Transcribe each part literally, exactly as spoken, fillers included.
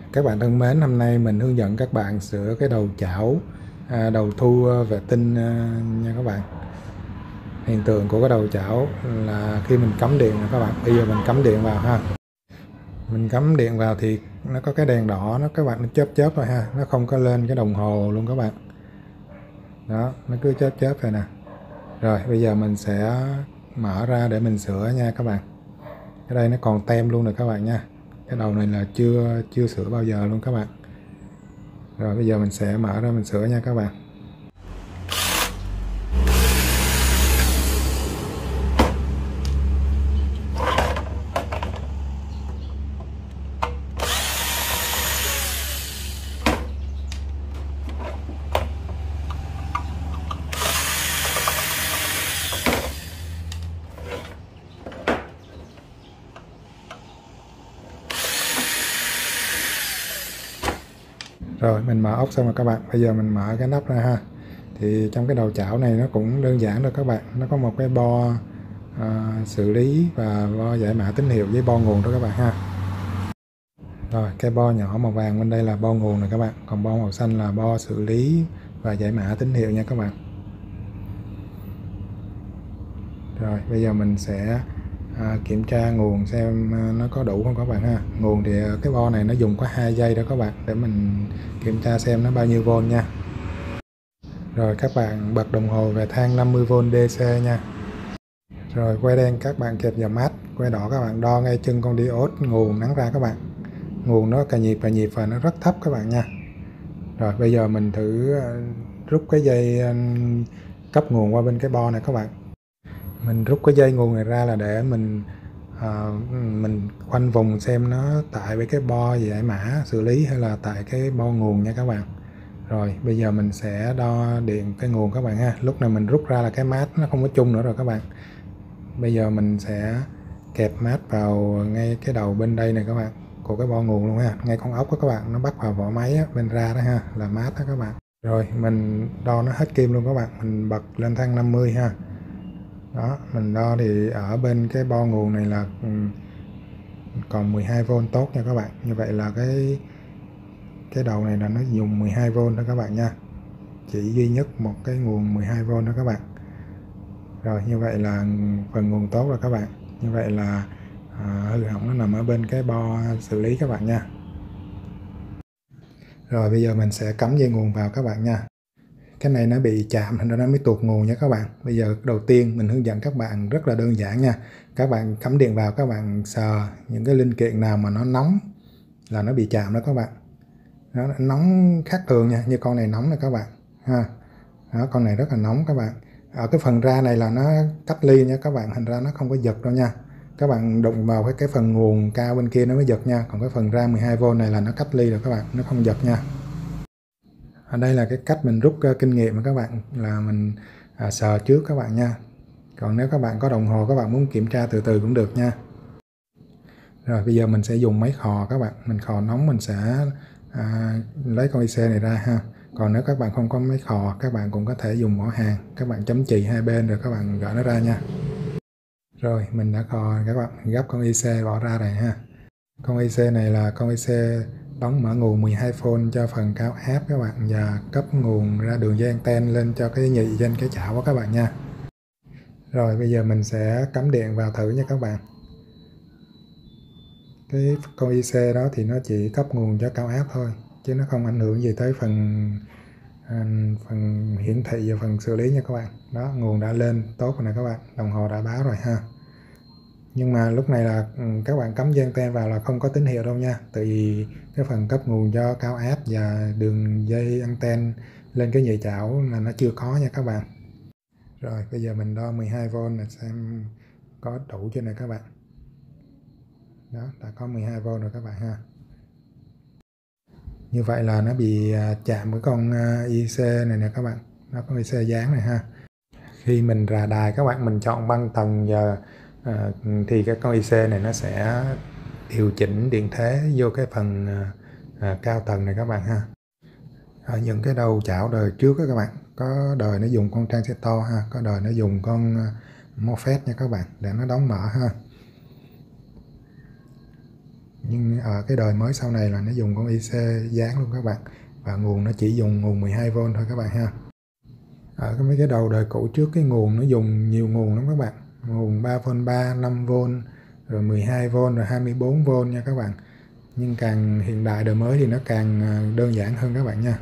Các bạn thân mến, hôm nay mình hướng dẫn các bạn sửa cái đầu chảo à, đầu thu vệ tinh à, nha các bạn. Hiện tượng của cái đầu chảo là khi mình cắm điện nè các bạn. Bây giờ mình cắm điện vào ha. Mình cắm điện vào thì nó có cái đèn đỏ, nó các bạn nó chớp chớp rồi ha, nó không có lên cái đồng hồ luôn các bạn. Đó, nó cứ chớp chớp rồi nè. Rồi bây giờ mình sẽ mở ra để mình sửa nha các bạn. Ở đây nó còn tem luôn rồi các bạn nha. Cái đầu này là chưa chưa sửa bao giờ luôn các bạn. Rồi bây giờ mình sẽ mở ra mình sửa nha các bạn. Rồi mình mở ốc xong rồi các bạn. Bây giờ mình mở cái nắp ra ha. Thì trong cái đầu chảo này nó cũng đơn giản thôi các bạn. Nó có một cái bo à, xử lý và bo giải mã tín hiệu với bo nguồn đó các bạn ha. Rồi cái bo nhỏ màu vàng bên đây là bo nguồn này các bạn. Còn bo màu xanh là bo xử lý và giải mã tín hiệu nha các bạn. Rồi bây giờ mình sẽ à, kiểm tra nguồn xem nó có đủ không các bạn ha. Nguồn thì cái bo này nó dùng có hai dây đó các bạn, để mình kiểm tra xem nó bao nhiêu vôn nha. Rồi các bạn bật đồng hồ về thang năm mươi vôn đê xê nha. Rồi que đen các bạn kẹp vào mát, que đỏ các bạn đo ngay chân con diode nguồn nắng ra các bạn. Nguồn nó càng nhịp càng nhịp và nó rất thấp các bạn nha. Rồi bây giờ mình thử rút cái dây cấp nguồn qua bên cái bo này các bạn. Mình rút cái dây nguồn này ra là để mình à, mình khoanh vùng xem nó tại với cái bo giải mã xử lý hay là tại cái bo nguồn nha các bạn. Rồi bây giờ mình sẽ đo điện cái nguồn các bạn ha. Lúc này mình rút ra là cái mát nó không có chung nữa rồi các bạn. Bây giờ mình sẽ kẹp mát vào ngay cái đầu bên đây này các bạn, của cái bo nguồn luôn ha. Ngay con ốc đó các bạn, nó bắt vào vỏ máy á, bên ra đó ha, là mát đó các bạn. Rồi mình đo nó hết kim luôn các bạn. Mình bật lên thang năm mươi ha. Đó, mình đo thì ở bên cái bo nguồn này là còn mười hai vôn tốt nha các bạn. Như vậy là cái cái đầu này là nó dùng mười hai vôn đó các bạn nha. Chỉ duy nhất một cái nguồn mười hai vôn đó các bạn. Rồi như vậy là phần nguồn tốt rồi các bạn. Như vậy là à, hư hỏng nó nằm ở bên cái bo xử lý các bạn nha. Rồi bây giờ mình sẽ cắm dây nguồn vào các bạn nha. Cái này nó bị chạm thành ra nó mới tuột nguồn nha các bạn. Bây giờ đầu tiên mình hướng dẫn các bạn rất là đơn giản nha. Các bạn cắm điện vào, các bạn sờ những cái linh kiện nào mà nó nóng là nó bị chạm đó các bạn. Nó nóng khác thường nha, như con này nóng này các bạn ha. Đó, con này rất là nóng các bạn. Ở cái phần ra này là nó cách ly nha các bạn, thành ra nó không có giật đâu nha. Các bạn đụng vào cái cái phần nguồn cao bên kia nó mới giật nha. Còn cái phần ra mười hai vôn này là nó cách ly rồi các bạn, nó không giật nha. Ở đây là cái cách mình rút uh, kinh nghiệm của các bạn, là mình à, sờ trước các bạn nha. Còn nếu các bạn có đồng hồ, các bạn muốn kiểm tra từ từ cũng được nha. Rồi bây giờ mình sẽ dùng máy khò các bạn. Mình khò nóng mình sẽ à, lấy con i xê này ra ha. Còn nếu các bạn không có máy khò, các bạn cũng có thể dùng mỏ hàng. Các bạn chấm chì hai bên rồi các bạn gỡ nó ra nha. Rồi mình đã khò các bạn, gấp con i xê bỏ ra này ha. Con i xê này là con i xê đóng mở nguồn mười hai vôn cho phần cao áp các bạn, và cấp nguồn ra đường dây anten lên cho cái nhị trên cái chảo của các bạn nha. Rồi bây giờ mình sẽ cắm điện vào thử nha các bạn. Cái con i xê đó thì nó chỉ cấp nguồn cho cao áp thôi, chứ nó không ảnh hưởng gì tới phần phần hiển thị và phần xử lý nha các bạn. Đó, nguồn đã lên tốt rồi nè các bạn, đồng hồ đã báo rồi ha. Nhưng mà lúc này là các bạn cắm dây anten vào là không có tín hiệu đâu nha. Tại vì cái phần cấp nguồn cho cao áp và đường dây anten lên cái nhị chảo là nó chưa có nha các bạn. Rồi bây giờ mình đo mười hai vôn là xem có đủ chưa nè các bạn. Đó, đã có mười hai vôn rồi các bạn ha. Như vậy là nó bị chạm với con i xê này nè các bạn. Nó có i xê dán này ha. Khi mình rà đài các bạn, mình chọn băng tầng và à, thì cái con i xê này nó sẽ điều chỉnh điện thế vô cái phần à, cao tầng này các bạn ha. Ở những cái đầu chảo đời trước đó các bạn, có đời nó dùng con transistor ha, có đời nó dùng con MOSFET nha các bạn, để nó đóng mở ha. Nhưng ở cái đời mới sau này là nó dùng con i xê dán luôn các bạn, và nguồn nó chỉ dùng nguồn mười hai vôn thôi các bạn ha. Ở cái mấy cái đầu đời cũ trước cái nguồn nó dùng nhiều nguồn lắm các bạn, nguồn ba vôn ba, năm vôn, rồi mười hai vôn, rồi hai mươi bốn vôn nha các bạn. Nhưng càng hiện đại đời mới thì nó càng đơn giản hơn các bạn nha.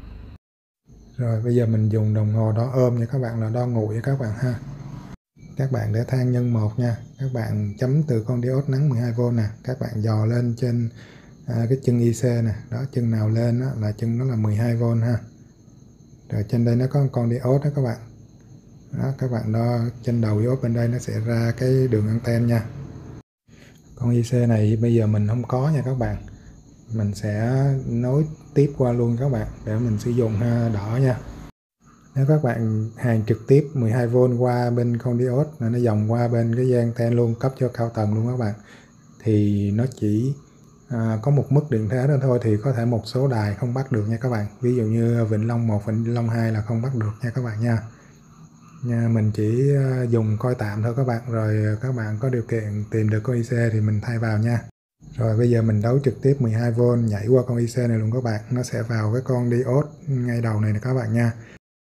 Rồi bây giờ mình dùng đồng hồ đo ôm nha các bạn, là đo nguội các bạn ha. Các bạn để than nhân một nha, các bạn chấm từ con diode nắng mười hai vôn nè, các bạn dò lên trên à, cái chân i xê nè, đó chân nào lên đó, là chân nó là mười hai vôn ha. Rồi trên đây nó có con diode đó các bạn. Đó, các bạn đo trên đầu diode bên đây nó sẽ ra cái đường anten nha. Con i xê này bây giờ mình không có nha các bạn, mình sẽ nối tiếp qua luôn các bạn để mình sử dụng ha, đỏ nha. Nếu các bạn hàng trực tiếp mười hai vôn qua bên con diode, nó dòng qua bên cái dây anten luôn, cấp cho cao tầng luôn các bạn, thì nó chỉ à, có một mức điện thế đó thôi, thì có thể một số đài không bắt được nha các bạn. Ví dụ như Vĩnh Long một, Vĩnh Long hai là không bắt được nha các bạn nha. Nha, mình chỉ dùng coi tạm thôi các bạn, rồi các bạn có điều kiện tìm được con i xê thì mình thay vào nha. Rồi bây giờ mình đấu trực tiếp mười hai vôn nhảy qua con i xê này luôn các bạn, nó sẽ vào cái con diode ngay đầu này nè các bạn nha.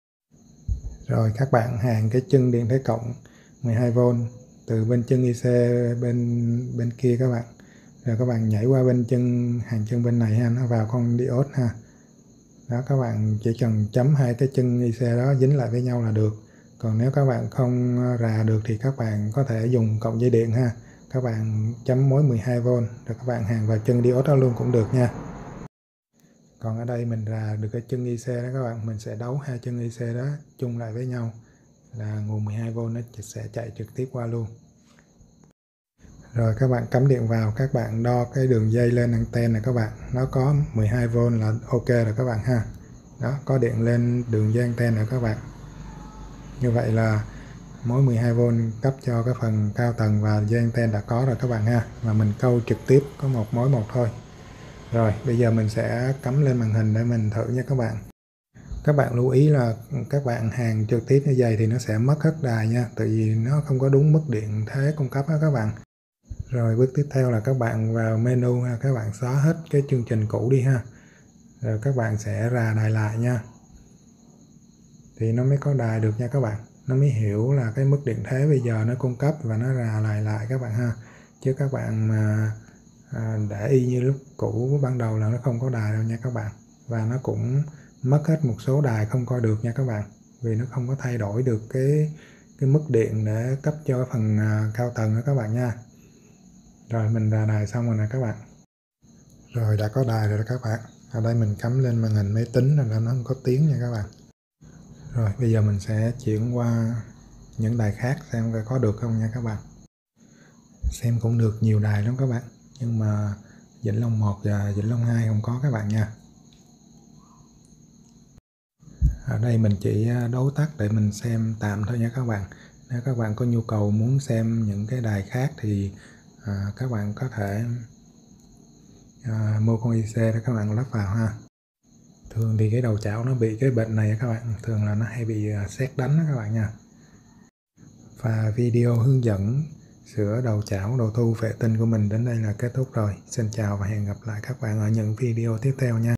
Rồi các bạn hàng cái chân điện thế cộng mười hai vôn từ bên chân i xê bên bên kia các bạn. Rồi các bạn nhảy qua bên chân hàng chân bên này ha, nó vào con diode ha. Đó, các bạn chỉ cần chấm hai cái chân i xê đó dính lại với nhau là được. Còn nếu các bạn không rà được thì các bạn có thể dùng cọng dây điện ha. Các bạn chấm mối mười hai vôn rồi các bạn hàng vào chân diode đó luôn cũng được nha. Còn ở đây mình rà được cái chân i xê đó các bạn, mình sẽ đấu hai chân i xê đó chung lại với nhau là nguồn mười hai vôn nó sẽ chạy trực tiếp qua luôn. Rồi các bạn cắm điện vào, các bạn đo cái đường dây lên anten này các bạn, nó có mười hai vôn là ok rồi các bạn ha. Đó, có điện lên đường dây anten rồi các bạn. Như vậy là mối mười hai vôn cấp cho cái phần cao tầng và dây anten đã có rồi các bạn ha, mà mình câu trực tiếp có một mối một thôi. Rồi bây giờ mình sẽ cắm lên màn hình để mình thử nha các bạn. Các bạn lưu ý là các bạn hàng trực tiếp như vậy thì nó sẽ mất hết đài nha, tại vì nó không có đúng mức điện thế cung cấp đó các bạn. Rồi bước tiếp theo là các bạn vào menu ha, các bạn xóa hết cái chương trình cũ đi ha. Rồi các bạn sẽ rà đài lại nha. Thì nó mới có đài được nha các bạn. Nó mới hiểu là cái mức điện thế bây giờ nó cung cấp và nó rà lại lại các bạn ha. Chứ các bạn mà à, để y như lúc cũ ban đầu là nó không có đài đâu nha các bạn. Và nó cũng mất hết một số đài không coi được nha các bạn. Vì nó không có thay đổi được cái cái mức điện để cấp cho cái phần à, cao tầng đó các bạn nha. Rồi mình rà đài xong rồi nè các bạn. Rồi đã có đài rồi đó các bạn. Ở đây mình cắm lên màn hình máy tính là nó không có tiếng nha các bạn. Rồi bây giờ mình sẽ chuyển qua những đài khác xem có được không nha các bạn. Xem cũng được nhiều đài lắm các bạn. Nhưng mà Vĩnh Long một và Vĩnh Long hai không có các bạn nha. Ở đây mình chỉ đấu tắt để mình xem tạm thôi nha các bạn. Nếu các bạn có nhu cầu muốn xem những cái đài khác thì à, các bạn có thể à, mua con i xê để các bạn lắp vào ha. Thường thì cái đầu chảo nó bị cái bệnh này các bạn, thường là nó hay bị sét đánh đó các bạn nha. Và video hướng dẫn sửa đầu chảo đầu thu vệ tinh của mình đến đây là kết thúc rồi. Xin chào và hẹn gặp lại các bạn ở những video tiếp theo nha.